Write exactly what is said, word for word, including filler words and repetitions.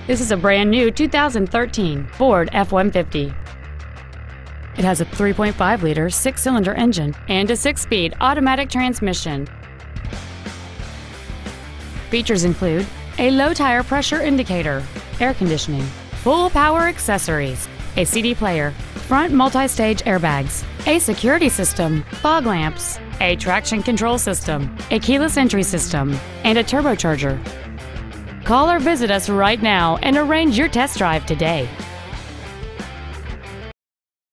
This is a brand new two thousand thirteen Ford F one fifty. It has a three point five liter six-cylinder engine and a six-speed automatic transmission. Features include a low tire pressure indicator, air conditioning, full power accessories, a C D player, front multi-stage airbags, a security system, fog lamps, a traction control system, a keyless entry system, and a turbocharger. Call or visit us right now and arrange your test drive today.